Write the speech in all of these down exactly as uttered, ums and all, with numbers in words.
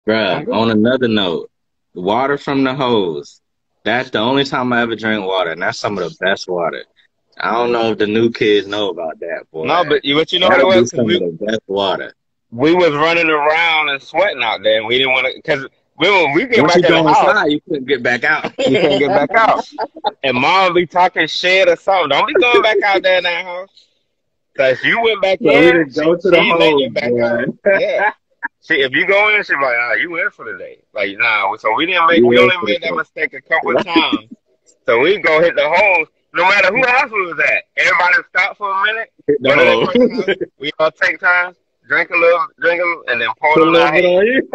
Bruh, I'm good. on another note, water from the hose. That's the only time I ever drink water, and that's some of the best water. I don't know if the new kids know about that, No, boy. but you, but you know what it That'll was? be Because some of we the best water. we was running around and sweating out there, and we didn't want to. Because we when we get Once back you in the go house, inside, you couldn't get back out. we couldn't get back out, and mom be talking shit or something. Don't be going back out there in that house. Cause you went back So we in, didn't she go to the she ain't letting you hose, back out. boy. Yeah. See, if you go in, she be like, ah, you in for the day. Like, nah. So we didn't make, we You in only for the made that day. mistake a couple of times. So we go hit the hole, no matter who house we was at. Everybody stop for a minute, Hit the go to that hole. person's house. We all take turns, drink a little, drink a little, and then pour it Put a on little our bit on head. you.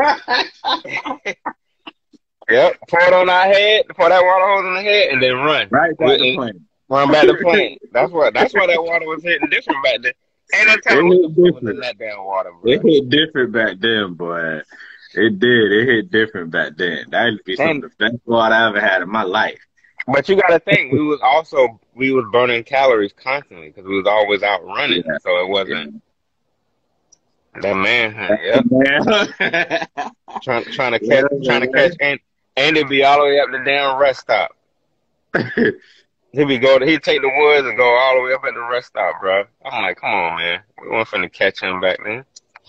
Yep, pour it on our head, pour that water hose on the head, and then run. Right We, back to and playing. run back to playing. That's what. That's why that water was hitting different back then. Ain't no It telling what the hit fuck was in different. that damn water, It bro. hit different back then, boy. It did. It hit different back then. That'd be some of And the best water I ever had in my life. but you got to think, we was also we was burning calories constantly because we was always out running, Yeah. so it Yeah. wasn't that man. Huh, yep, Man. trying trying to Yeah, catch trying to catch man. and and it be all the way up the damn rest stop. He be go he take the woods and go all the way up at the rest stop, bro. I'm like, come on, man, we weren't finna catch him back then.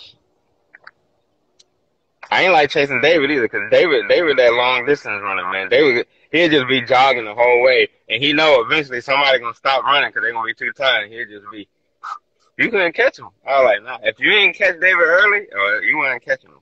I ain't like chasing David either, cause David, David that long distance runner, man. David, he'd just be jogging the whole way, and he know eventually somebody gonna stop running, cause they gonna be too tired. He'd just be, you couldn't catch him. I was like, nah. If you didn't catch David early, uh, you weren't catching him.